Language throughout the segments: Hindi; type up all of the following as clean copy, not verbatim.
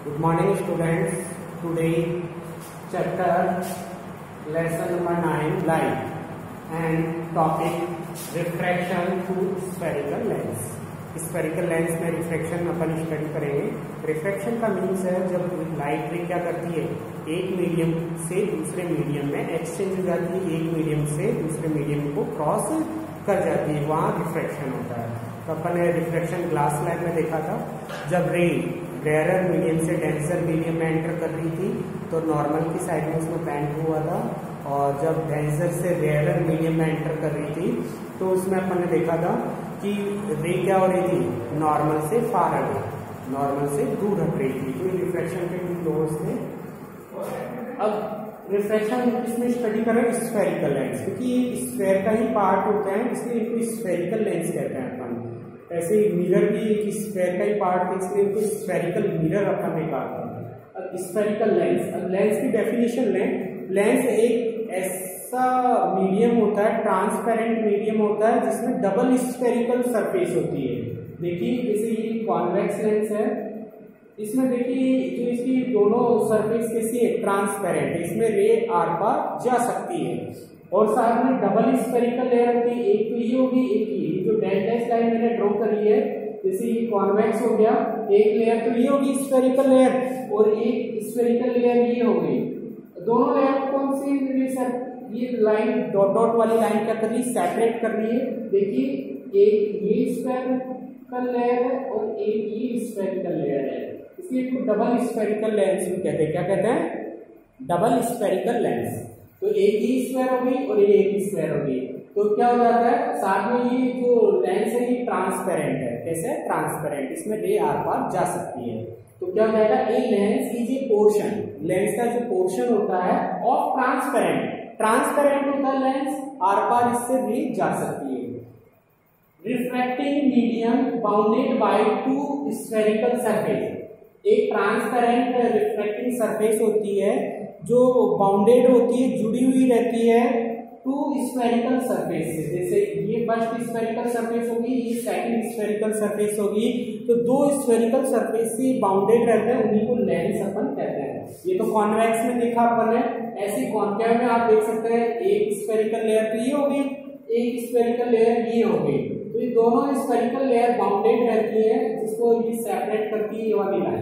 Good morning students. Today chapter lesson number 9 light and topic refraction through spherical lens. Spherical lens में रिफ्रैक्शन अपन स्टडी करेंगे। रिफ्रैक्शन का मीन्स है जब लाइट रे क्या करती है, एक मीडियम से दूसरे मीडियम में एक्सचेंज हो जाती है, एक मीडियम से दूसरे मीडियम को क्रॉस कर जाती है, वहाँ रिफ्रैक्शन होता है। तो अपन ने रिफ्रैक्शन ग्लास स्लाइड में देखा था, जब रे रेयर मीडियम से डेंसर मीडियम में एंटर कर रही थी तो नॉर्मल की साइड में उसमें बेंड हुआ था, और जब डेंसर से रेयर मीडियम में एंटर कर रही थी तो उसमें अपन ने देखा था कि रे क्या हो रही थी, नॉर्मल से फार अवे, नॉर्मल से दूर हट रही थी। तो रिफ्रैक्शन के टू लॉज थे। अब रिफ्रैक्शन इसमें स्टडी कर रहे हैं स्फेरिकल लेंस, क्योंकि ये स्फेयर का ही पार्ट होता है, इसलिए इनको स्फेरिकल लेंस कहते हैं अपन। ऐसे मिरर भी एक स्फेयर का ही पार्ट है, इसलिए इनको स्फेरिकल मिरर अपन ने कहा था। अब स्फेरिकल लेंस, अब लेंस की डेफिनेशन लें। लेंस एक ऐसा मीडियम होता है, ट्रांसपेरेंट मीडियम होता है, जिसमें डबल स्फेरिकल सरफेस होती है। देखिए जैसे ये कॉन्वेक्स लेंस है, इसमें देखिए जो इसकी दोनों सरफेस कैसी है, ट्रांसपेरेंट है, इसमें रे आर पार जा सकती है। और साथ में डबल स्फेरिकल लेयर होती है, एक तो ये होगी, एक ये जो डेल्टा लाइन मैंने ड्रॉ करी है, जैसे ये कॉन्वेक्स हो गया, एक लेयर तो ये होगी स्फेरिकल लेयर और एक स्फेरिकल लेयर ये हो गई। दोनों लेयर कौन सी, ये लाइन डॉट डॉट वाली लाइन क्या कर रही है, सेपरेट कर रही है। देखिए एक ये स्फेरिकल लेयर है और एक ये स्फेरिकल लेयर है, इसलिए इसको डबल स्फेरिकल लेंस भी कहते हैं। क्या कहते हैं, डबल स्फेरिकल लेंस। तो एक ही स्फेयर हो गई और एक ही स्फेयर हो गई, तो क्या हो जाता है, साथ में ये जो लेंस है ये ट्रांसपेरेंट है। कैसे ट्रांसपेरेंट, इसमें रे आर पार जा सकती है। तो क्या हो जाएगा, a lens is a portion, lens का जो पोर्शन होता है ऑफ ट्रांसपेरेंट, ट्रांसपेरेंट होता है लेंस, आर पार इससे रे जा सकती है। Refracting medium bounded by two spherical surface, एक ट्रांसपेरेंट रिफ्रैक्टिंग सरफेस होती है जो बाउंडेड होती है, जुड़ी हुई रहती है टू स्फेरिकल सरफेस से। जैसे ये फर्स्ट स्फेरिकल सरफेस होगी, ये सेकंड स्फेरिकल सरफेस होगी, तो दो स्फेरिकल सरफेस से बाउंडेड रहते हैं, उन्हीं को लेंस अपन कहते हैं। ये तो कॉन्वेक्स में देखा अपन ने, ऐसे कॉन्केव में आप देख सकते हैं एक स्फेरिकल लेयर तो ये होगी, एक स्फेरिकल लेयर ये होगी, तो ये दोनों स्फेरिकल लेयर बाउंडेड रहती है, जिसको ये सेपरेट करती है ये वाली लाइन।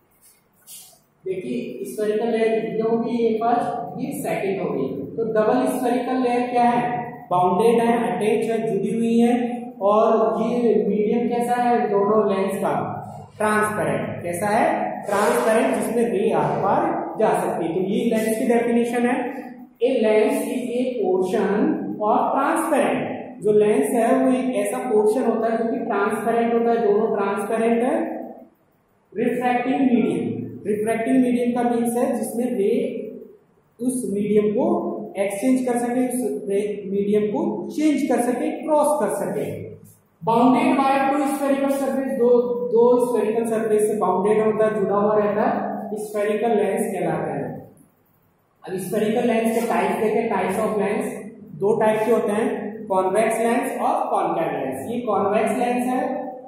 देखिए स्फेरिकल लेयर ये होगी, ये फर्स्ट, ये सेकंड होगी। तो डबल स्फेरिकल लेयर क्या है, बाउंडेड है, अटैच है, जुड़ी हुई है, और ये मीडियम कैसा है दोनों लेंस का, ट्रांसपेरेंट। कैसा है, ट्रांसपेरेंट, जिसमें रे आर पार जा सकती है। तो ये लेंस की डेफिनेशन है, a lens is a portion of transparent. जो लेंस है वो एक ऐसा पोर्शन होता है जो कि ट्रांसपेरेंट होता है, दोनों ट्रांसपेरेंट है। रिफ्रैक्टिंग मीडियम, रिफ्रैक्टिंग मीडियम का मीन्स है जिसमें रे उस मीडियम को एक्सचेंज कर सके, उस मीडियम को चेंज कर सके, क्रॉस कर सके। Bounded by two spherical surface, दो स्फेरिकल सरफेस से बाउंडेड होता है, जुड़ा हुआ रहता है, स्फेरिकल लेंस कहलाता है। अब स्फेरिकल लेंस के टाइप देखें, टाइप्स ऑफ लेंस दो टाइप के होते हैं, कॉन्वेक्स लेंस और कॉनकेव लेंस। ये कॉन्वेक्स लेंस है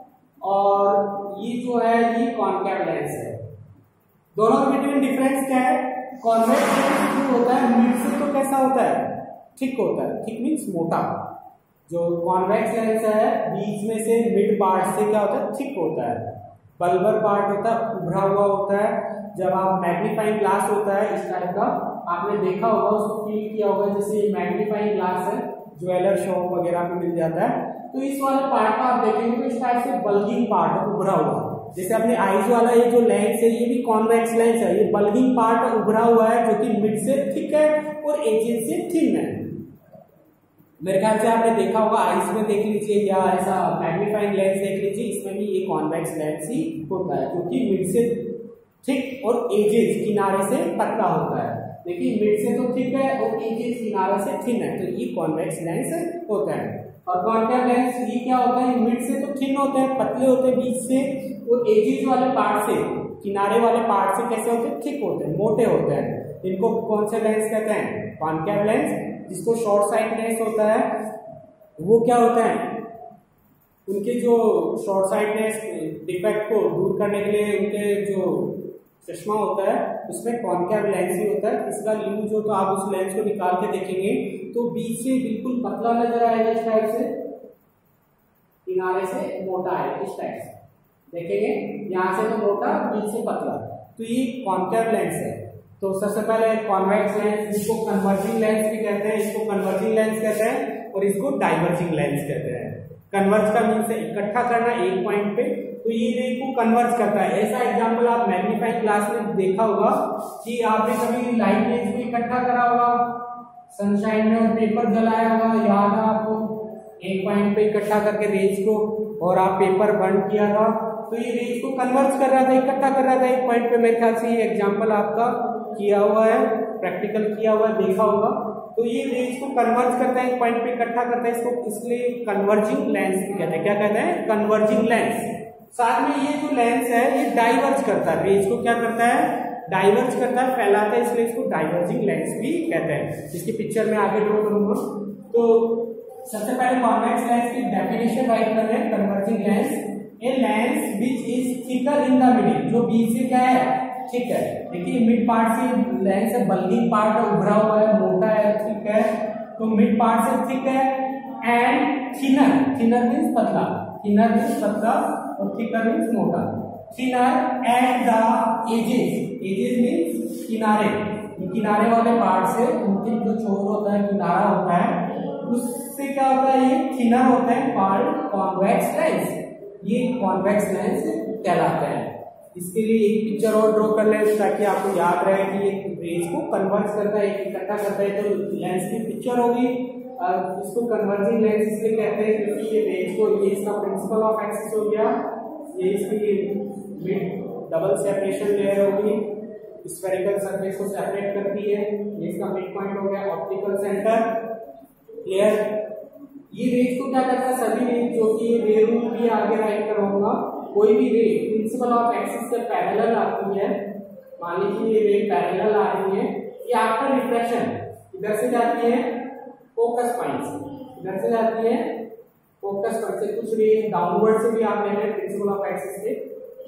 और ये जो है ये कॉनकेव लेंस है। दोनों बिटवीन डिफरेंस क्या है, कॉन्वेक्स लेंस जो होता है मिड से तो कैसा होता है, थिक होता है, थिक मीन्स मोटा। जो कॉन्वेक्स लेंस है बीच में से मिड पार्ट से क्या होता है, थिक होता है। बल्बर पार्ट होता है, उभरा हुआ होता है। जब आप मैग्नीफाइंग ग्लास होता है इस टाइप का, आपने देखा होगा, उसको फील किया होगा, जैसे मैग्नीफाइंग ग्लास है ज्वेलर शॉप वगैरह में मिल जाता है, तो इस वाले पार्ट का आप देखेंगे तो इस टाइप से बल्गिंग पार्ट उभरा हुआ। जैसे अपने आईज वाला ये जो लेंस है ये भी कॉन्वेक्स लेंस है, ये बल्गिंग पार्ट उभरा हुआ है जो कि मिड से थिक है और एजेस से थिन है। मेरे ख्याल से आपने देखा होगा, आईज में देख लीजिए या ऐसा मैग्नीफाइंग लेंस देख लीजिए, इसमें भी ये कॉन्वेक्स लेंस ही होता है, क्योंकि मिड से थिक और एजेस किनारे से पतला होता है। देखिए मिड से तो थिक है और एजेस किनारे से थिन है, तो ये कॉन्वेक्स लेंस होता है। और कॉनकेव लेंस ये क्या होता है, मिड से तो थिन होते हैं, पतले होते हैं बीच से, और एजेस वाले पार्ट से, किनारे वाले पार्ट से कैसे होते हैं, थिक होते हैं, मोटे होते हैं। इनको कौन से लेंस कहते हैं, कॉनकेव लेंस। जिसको शॉर्ट साइटनेस होता है वो क्या होता है, उनके जो शॉर्ट साइटनेस डिफेक्ट को दूर करने के लिए उनके जो चश्मा होता है उसमें कॉनकेव लेंस ही होता है, इसका यूज हो तो आप उस लेंस को निकाल के देखेंगे तो बीच से बिल्कुल पतला नजर आएगा इस टाइप से, किनारे से मोटा है इस टाइप से, देखेंगे यहाँ से तो मोटा बीच से पतला, तो ये कॉनकेव लेंस है। तो सबसे पहले कॉन्वेक्स लेंस, जिसको कन्वर्जिंग लेंस भी कहते हैं, इसको कन्वर्जिंग लेंस कहते हैं और इसको डाइवर्जिंग लेंस कहते हैं। कन्वर्ज का मीन्स इकट्ठा करना एक पॉइंट पे, तो ये रे को कन्वर्ज करता है। ऐसा एग्जांपल आप मैग्नीफाइंग ग्लास में देखा होगा कि आपने कभी लाइट रेज को इकट्ठा करा होगा सनशाइन में और पेपर जलाया होगा, याद है आपको, एक पॉइंट पे इकट्ठा करके रेज को, और आप पेपर बर्न किया था, तो ये रेज को कन्वर्ज कर रहा था, इकट्ठा कर रहा था एक पॉइंट पे। मेरे ख्याल से ये एग्जाम्पल आपका किया हुआ है, प्रैक्टिकल किया हुआ है, देखा होगा। तो ये रेज को कन्वर्ज करता है, एक पॉइंट पे इकट्ठा करता है, इसको इसलिए कन्वर्जिंग लेंस भी कहते हैं। क्या कहते हैं? Converging lens. साथ में ये जो लेंस है ये डाइवर्ज करता है, रेज को क्या करता है? डाइवर्ज करता है, फैलाता है, इसलिए इसको डाइवर्जिंग लेंस भी कहते हैं। इसकी पिक्चर में आगे ड्रॉ करूंगा। तो सबसे पहले कॉन्वेक्स लेंस की डेफिनेशन राइट कर रहे हैं। Converging lens, a lens which is thicker in the middle, जो बीच से क्या है? ठीक है। देखिए मिड पार्ट से लेंस है, बल्किंग पार्ट उभरा हुआ है, मोटा है, ठीक है, तो मिड पार्ट से थिक है, एंड थिनर, थिनर मीन्स पतला, थिनर मीन्स पतला और थिकर मीन्स मोटा, thinner at the edges, edges means किनारे, किनारे वाले पार्ट से उनके जो छोर होता है, किनारा होता है, उससे क्या होता है? ये थिनर होता है, कॉल्ड कॉन्वेक्स लेंस। ये कॉन्वेक्स लेंस कहलाता है। इसके लिए एक पिक्चर और ड्रॉ कर लें ताकि आपको याद रहे कि ये रेज को कन्वर्ज करता है, इकट्ठा करता है, तो लेंस की पिक्चर होगी। इसको कन्वर्जिंग लेंस इसलिए कहते हैं क्योंकि ये रेज को, ये इसका प्रिंसिपल ऑफ एक्सिस हो गया, ये इसकी मिड डबल सेपरेशन लेयर होगी, स्फेरिकल सरफेस को सेपरेट करती है, ये इसका मिड पॉइंट हो गया, ऑप्टिकल सेंटर क्लियर। ये रेज को क्या करता है? सभी रेज जो कि रे रूल भी आगे राइट कराऊंगा, कोई भी रे प्रिंसिपल ऑफ एक्सिस से पैरेलल आती है, मान लीजिए ये रे पैरेलल आ रही है, ये आफ्टर रिफ्लेक्शन इधर से जाती है फोकस पॉइंट से, इधर से जाती है फोकस पॉइंट से, कुछ रे डाउनवर्ड से भी आप ले रहे प्रिंसिपल ऑफ एक्सिस से।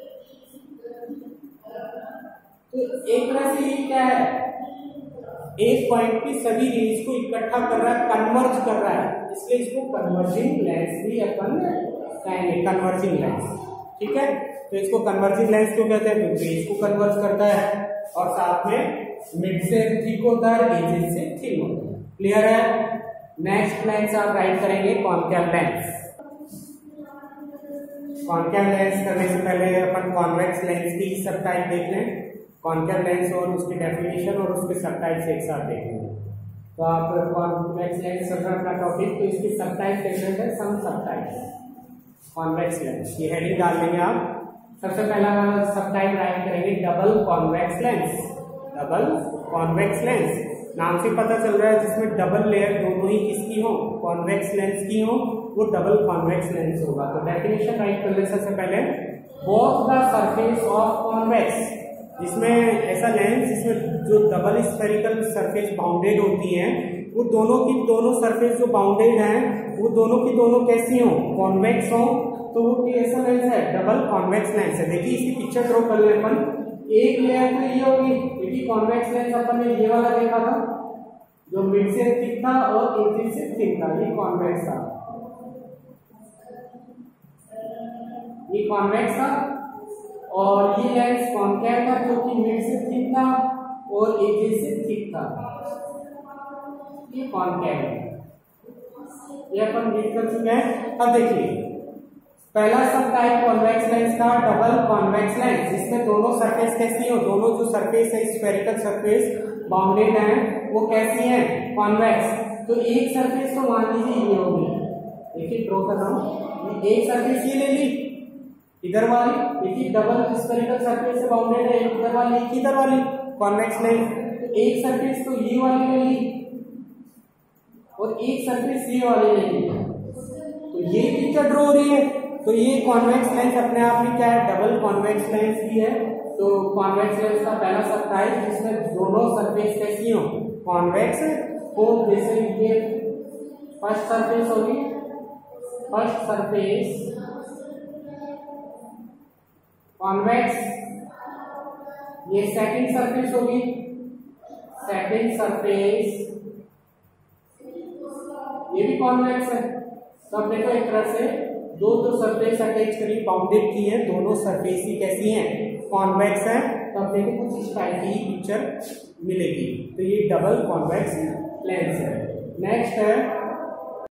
तो एक तरह से ये क्या है? एक पॉइंट पे सभी रेज को इकट्ठा कर रहा है, कन्वर्ज कर रहा है, इसलिए इसको कन्वर्जिंग लेंस भी अपन कहेंगे, कन्वर्जिंग लेंस, ठीक है। तो इसको कन्वर्जिंग लेंस क्यों कहते हैं? क्योंकि रेज को कन्वर्ज करता है और साथ में मिड से थिक होता है, एजेस से थिन होता है, क्लियर है। नेक्स्ट लेंस आप राइट करेंगे कॉनकेव लेंस। कॉनकेव लेंस करने से पहले अपन कॉन्वेक्स लेंस की सब टाइप देख लें, कॉनकेव लेंस और उसकी डेफिनेशन और उसके सब टाइप्स एक साथ देखेंगे। तो आप कॉन्वेक्स लेंस चल रहा अपना टॉपिक, तो इसकी सब टाइप डिफरेंट है, some sub type convex lens, ये हेडिंग डाल देंगे आप। सबसे पहला सब टाइप राइट करेंगे double convex lens. Double convex lens नाम से पता चल रहा है, जिसमें डबल लेयर दोनों ही किसकी हो? कॉन्वेक्स लेंस की हो, वो डबल कॉन्वेक्स लेंस होगा। तो डेफिनेशन राइट कर ले सबसे पहले, both the surface of convex, जिसमें ऐसा लेंस जिसमें जो डबल स्फेरिकल सरफेस बाउंडेड होती हैं, वो दोनों की दोनों सरफेस जो बाउंडेड हैं वो दोनों की दोनों कैसी हो? कॉन्वेक्स हो, तो वो कैसा लेंस है? डबल कॉन्वेक्स लेंस है। देखिए इसकी पिक्चर ड्रॉ कर ले अपन, एक लेयर तो ये होगी, देखिए कॉन्वेक्स लेंस अपन ने ये वाला देखा था जो मिड से थिक था और एजेस से थिक था, ये कॉन्वेक्स था, ये कॉन्वेक्स था, और ये लेंस कॉनकेव था जो कि मिड से थिक था और एजेस से थिक था, ये कॉनकेव है, ये अपन रीड कर चुके हैं। अब देखिए पहला सब टाइप कॉन्वेक्स लेंस था डबल कॉन्वेक्स लेंस, जिसमें दोनों सरफेस कैसी हो? दोनों जो सरफेस है स्फेरिकल सरफेस बाउंडेड है वो कैसी है? कॉन्वेक्स। तो एक सरफेस तो मान लीजिए ये होगी, देखिए ड्रॉ कर रहा हूँ, एक सरफेस ये ले ली इधर वाली, देखिए डबल स्फेरिकल सरफेस से बाउंडेड है, एक इधर वाली एक इधर वाली, कॉन्वेक्स लेंस। तो एक सरफेस तो ये वाली ले ली और एक सरफेस ये वाली ले ली, तो ये पिक्चर ड्रॉ हो रही है। तो ये कॉन्वेक्स लेंस अपने आप में क्या है? डबल कॉन्वेक्स लेंस भी है। तो कॉन्वेक्स लेंस का पहला सब टाइप जिसमें दोनों सरफेस कैसी हो? कॉन्वेक्स हो। जैसे ये फर्स्ट सरफेस होगी, फर्स्ट सरफेस कॉन्वेक्स ये सेकंड सरफेस होगी, सेकंड सरफेस ये भी कॉन्वेक्स है। तो अब देखो एक तरह से दो सरफेस अटैच करी बाउंडेड की है, दोनों सरफेस ही कैसी हैं, कॉन्वेक्स है। तो अब देखो कुछ इस टाइप की पिक्चर मिलेगी। तो ये डबल कॉन्वेक्स लेंस है। नेक्स्ट है